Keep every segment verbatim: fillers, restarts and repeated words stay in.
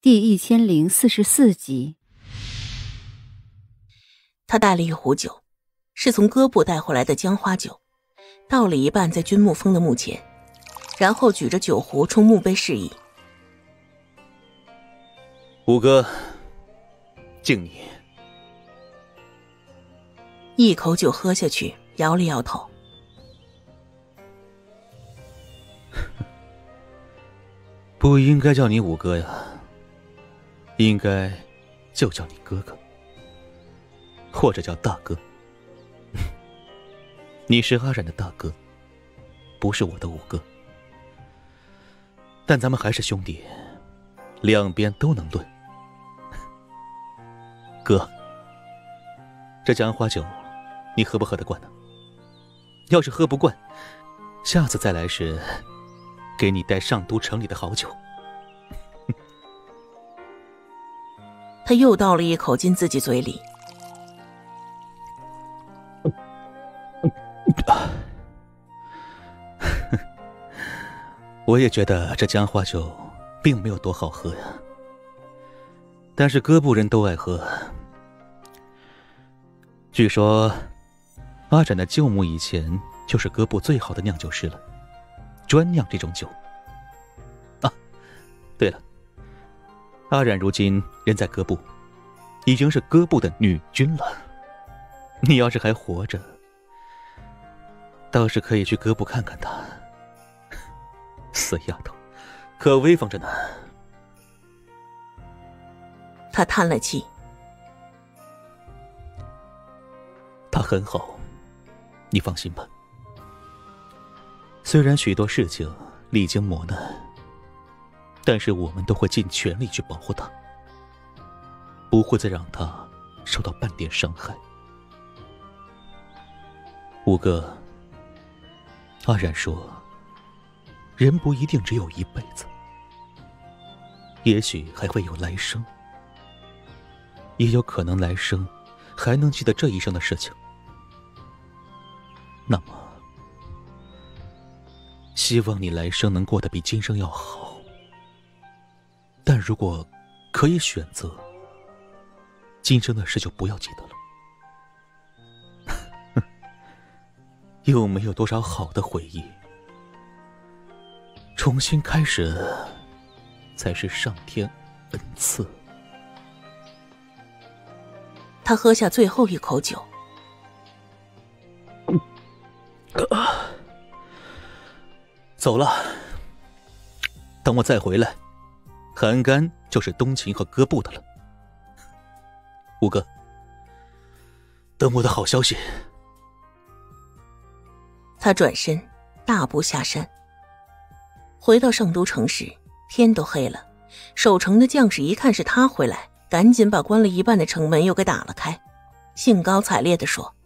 第一千零四十四集。 他带了一壶酒，是从哥部带回来的姜花酒，倒了一半在君沐风的墓前，然后举着酒壶冲墓碑示意：“ 五哥，敬你。” 一口酒喝下去，摇了摇头。 不应该叫你五哥呀，应该就叫你哥哥，或者叫大哥。你是阿染的大哥，不是我的五哥，但咱们还是兄弟，两边都能论。哥，这姜花酒你喝不喝得惯呢？要是喝不惯，下次再来时给你带上都城里的好酒。 他又倒了一口进自己嘴里。 我也觉得这姜花酒并没有多好喝呀，但是哥部人都爱喝。据说阿展的舅母以前就是哥部最好的酿酒师了，专酿这种酒。啊，对了，阿染如今人在哥部，已经是哥部的女君了。你要是还活着，倒是可以去哥部看看她。死丫头，可威风着呢。 他叹了气。 她很好，你放心吧。虽然许多事情历经磨难，但是我们都会尽全力去保护她，不会再让她受到半点伤害。五哥，阿染说，人不一定只有一辈子，也许还会有来生，也有可能来生还能记得这一生的事情。那么希望你来生能过得比今生要好，但如果可以选择，今生的事就不要记得了。又没有多少好的回忆，重新开始才是上天恩赐。 他喝下最后一口酒。 走了，等我再回来，韩干就是东秦和哥部的了。五哥，等我的好消息。 他转身大步下山。回到上都城时，天都黑了，守城的将士一看是他回来，赶紧把关了一半的城门又给打了开，兴高采烈地说：“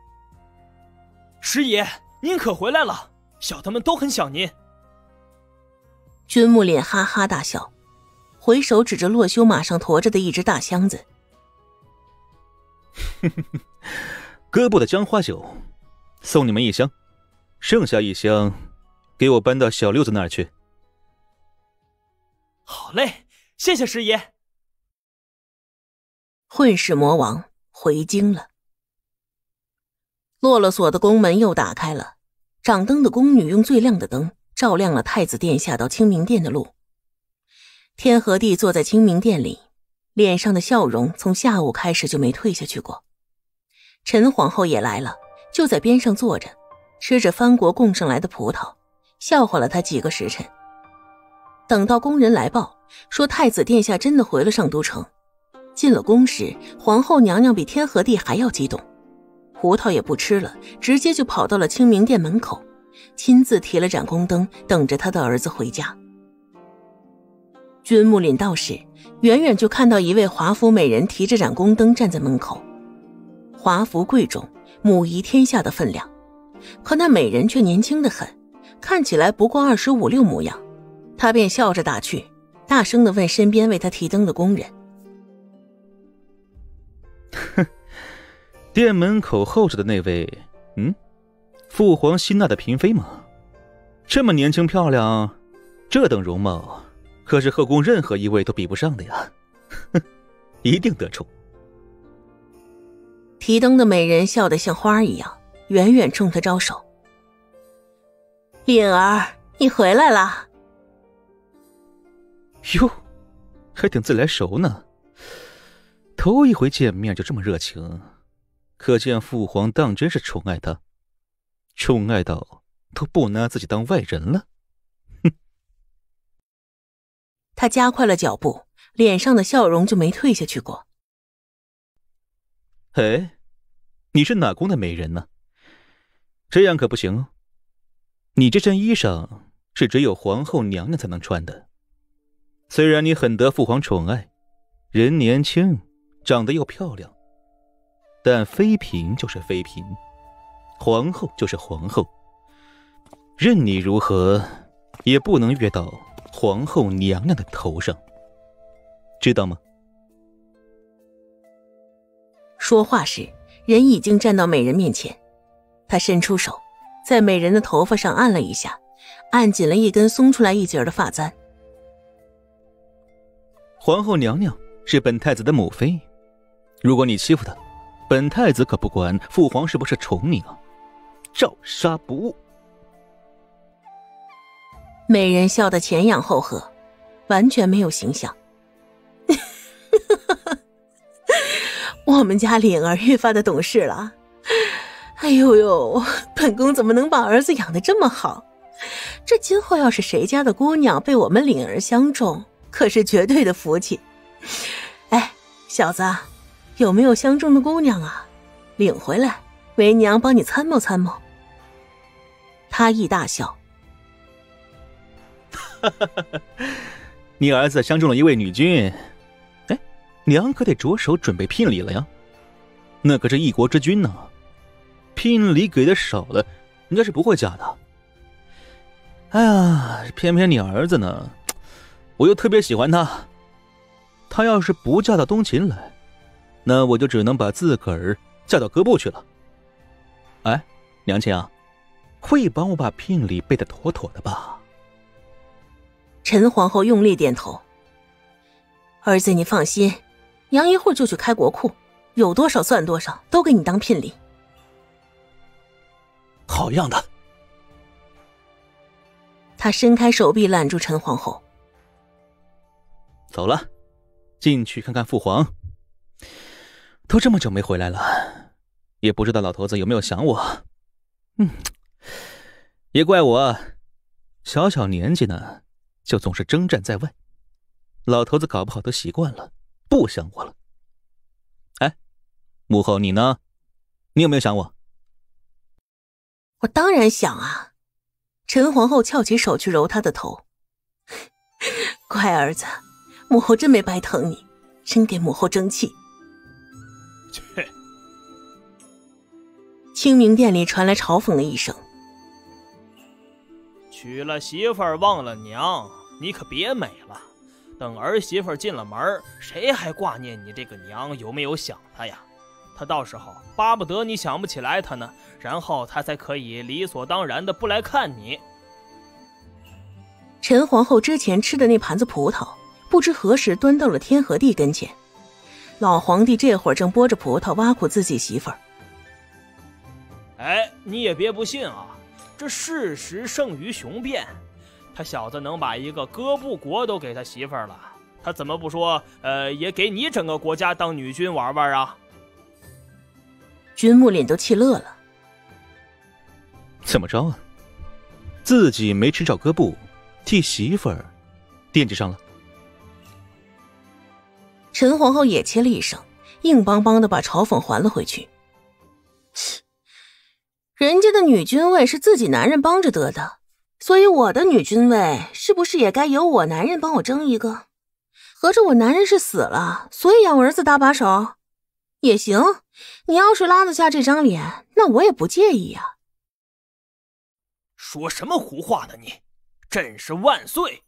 师爷，您可回来了，小的们都很想您。” 君沐脸哈哈大笑，回手指着洛修马上驮着的一只大箱子：“ 哥部的姜花酒，送你们一箱，剩下一箱给我搬到小六子那儿去。” 好嘞，谢谢师爷。 混世魔王回京了。落了锁的宫门又打开了，掌灯的宫女用最亮的灯照亮了太子殿下到清明殿的路。天和地坐在清明殿里，脸上的笑容从下午开始就没退下去过。陈皇后也来了，就在边上坐着，吃着藩国供上来的葡萄，笑话了他几个时辰。等到宫人来报说太子殿下真的回了上都城，进了宫时，皇后娘娘比天和地还要激动，葡萄也不吃了，直接就跑到了清明殿门口，亲自提了盏宫灯，等着他的儿子回家。君沐临到时，远远就看到一位华服美人提着盏宫灯站在门口，华服贵重，母仪天下的分量，可那美人却年轻得很，看起来不过二十五六模样。他便笑着打趣，大声地问身边为他提灯的工人：“ 哼，殿门口候着的那位，嗯，父皇心纳的嫔妃吗？这么年轻漂亮，这等容貌， 可是后宫任何一位都比不上的呀，哼，一定得宠。 提灯的美人笑得像花一样，远远冲他招手：“灵儿，你回来了。” 哟，还挺自来熟呢。头一回见面就这么热情，可见父皇当真是宠爱他，宠爱到都不拿自己当外人了。哼！ 他加快了脚步，脸上的笑容就没退下去过。 哎，你是哪宫的美人呢？这样可不行哦。你这身衣裳是只有皇后娘娘才能穿的。虽然你很得父皇宠爱，人年轻，长得又漂亮，但妃嫔就是妃嫔，皇后就是皇后，任你如何，也不能越到皇后娘娘的头上，知道吗？ 说话时，人已经站到美人面前，他伸出手，在美人的头发上按了一下，按紧了一根松出来一截的发簪。 皇后娘娘是本太子的母妃，如果你欺负她，本太子可不管父皇是不是宠你啊，照杀不误。 美人笑得前仰后合，完全没有形象。我们家灵儿越发的懂事了。哎呦呦，本宫怎么能把儿子养得这么好？这今后要是谁家的姑娘被我们灵儿相中，可是绝对的福气。哎，小子，有没有相中的姑娘啊？领回来，为娘帮你参谋参谋。他亦大笑。 你儿子相中了一位女君，哎，娘可得着手准备聘礼了呀。那可是一国之君呢、啊，聘礼给的少了，人家是不会嫁的。哎呀，偏偏你儿子呢，我又特别喜欢他。他要是不嫁到东秦来，那我就只能把自个儿嫁到哥部去了。哎，娘亲啊，会帮我把聘礼备得妥妥的吧？ 陈皇后用力点头。儿子你放心，娘一会儿就去开国库，有多少算多少，都给你当聘礼。 好样的！ 他伸开手臂揽住陈皇后。 走了，进去看看父皇。都这么久没回来了，也不知道老头子有没有想我。嗯，也怪我，小小年纪呢，就总是征战在外，老头子搞不好都习惯了，不想我了。哎，母后你呢？你有没有想我？ 我当然想啊。陈皇后翘起手去揉他的头。乖儿子，母后真没白疼你，真给母后争气。 切！ 清明殿里传来嘲讽的一声。 娶了媳妇儿忘了娘，你可别美了。等儿媳妇进了门，谁还挂念你这个娘有没有想她呀？她到时候巴不得你想不起来她呢，然后她才可以理所当然的不来看你。 陈皇后之前吃的那盘子葡萄，不知何时端到了天和地跟前。老皇帝这会儿正剥着葡萄挖苦自己媳妇儿。 哎，你也别不信啊，这事实胜于雄辩。他小子能把一个哥布国都给他媳妇儿了，他怎么不说呃，也给你整个国家当女君玩玩啊？ 君木脸都气乐了。 怎么着啊？自己没吃着哥布，替媳妇儿惦记上了？ 陈皇后也切了一声，硬邦邦的把嘲讽还了回去。人家的女君位是自己男人帮着得的，所以我的女君位是不是也该由我男人帮我争一个？合着我男人是死了，所以让我儿子搭把手？也行，你要是拉得下这张脸，那我也不介意啊。 说什么胡话呢你？朕是万岁！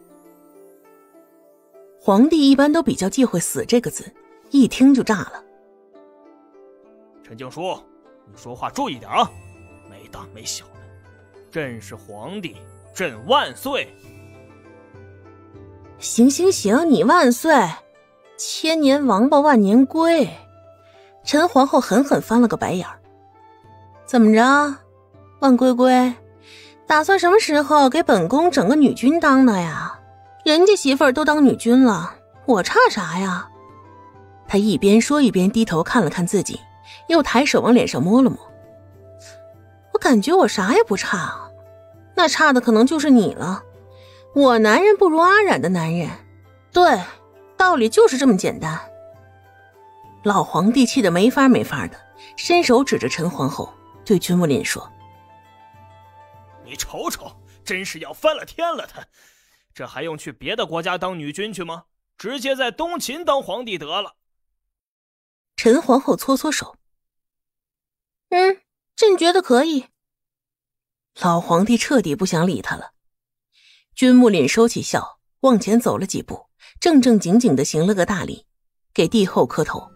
皇帝一般都比较忌讳死这个字，一听就炸了。 陈静书，你说话注意点啊，没大没小的。朕是皇帝，朕万岁！ 行行行，你万岁，千年王八万年龟。陈皇后狠狠翻了个白眼儿。怎么着，万龟龟，打算什么时候给本宫整个女君当的呀？人家媳妇儿都当女君了，我差啥呀？他一边说一边低头看了看自己，又抬手往脸上摸了摸。我感觉我啥也不差，那差的可能就是你了。我男人不如阿染的男人，对，道理就是这么简单。老皇帝气得没法没法的，伸手指着陈皇后，对君木林说： 你瞅瞅，真是要翻了天了他！这还用去别的国家当女君去吗？直接在东秦当皇帝得了。 陈皇后搓搓手，嗯，朕觉得可以。老皇帝彻底不想理他了。君木林收起笑，往前走了几步，正正经经地行了个大礼，给帝后磕头。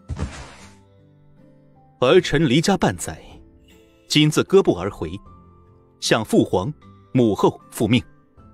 儿臣离家半载，今自哥布而回，向父皇、母后复命。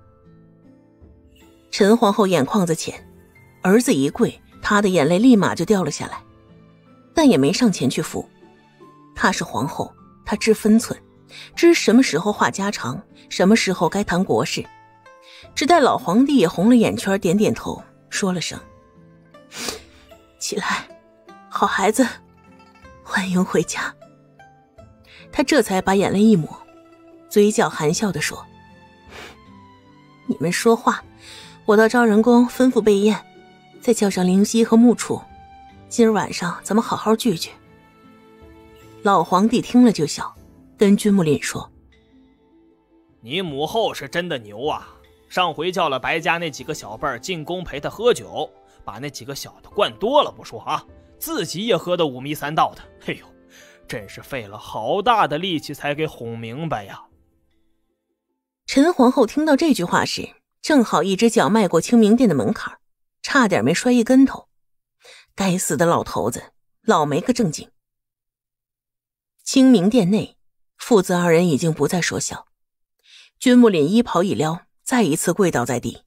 陈皇后眼眶子浅，儿子一跪，她的眼泪立马就掉了下来，但也没上前去扶。她是皇后，她知分寸，知什么时候话家常，什么时候该谈国事。只待老皇帝也红了眼圈，点点头，说了声起来，好孩子，欢迎回家。他这才把眼泪一抹，嘴角含笑地说：你们说话，我到昭仁宫吩咐备宴，再叫上灵犀和木楚，今儿晚上咱们好好聚聚。老皇帝听了就笑，跟君木林说： 你母后是真的牛啊，上回叫了白家那几个小辈儿进宫陪他喝酒，把那几个小的灌多了不说啊，自己也喝得五迷三道的。哎呦，真是费了好大的力气才给哄明白呀。 陈皇后听到这句话时，正好一只脚迈过清明殿的门槛，差点没摔一跟头。该死的老头子，老没个正经。清明殿内，父子二人已经不再说笑。君木林衣袍一撩，再一次跪倒在地。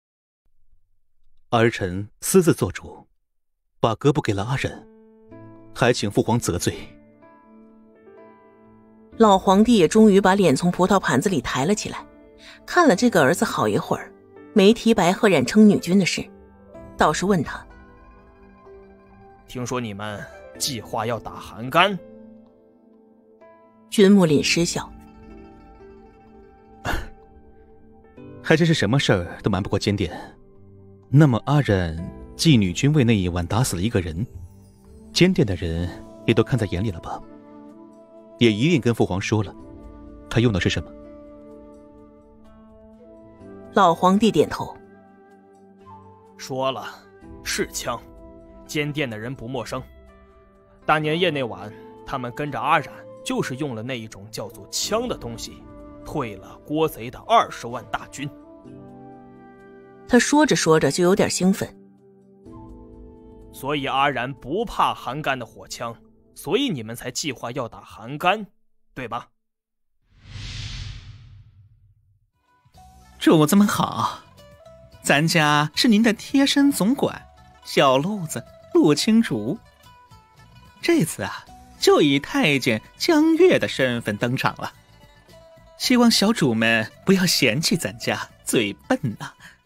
儿臣私自做主，把哥布给了阿忍，还请父皇责罪。 老皇帝也终于把脸从葡萄盘子里抬了起来，看了这个儿子好一会儿，没提白鹤染称女君的事，倒是问他： 听说你们计划要打韩干？ 君木林失笑： 还真是什么事儿都瞒不过监殿。那么阿忍继女君位那一晚打死了一个人，监殿的人也都看在眼里了吧？也一定跟父皇说了，他用的是什么？ 老皇帝点头， 说了，是枪。监殿的人不陌生，大年夜那晚，他们跟着阿染，就是用了那一种叫做枪的东西，退了郭贼的二十万大军。 他说着说着就有点兴奋。 所以阿然不怕韩干的火枪，所以你们才计划要打韩干，对吧？ 主子们好，咱家是您的贴身总管小路子陆青竹，这次啊就以太监江月的身份登场了，希望小主们不要嫌弃咱家嘴笨啊。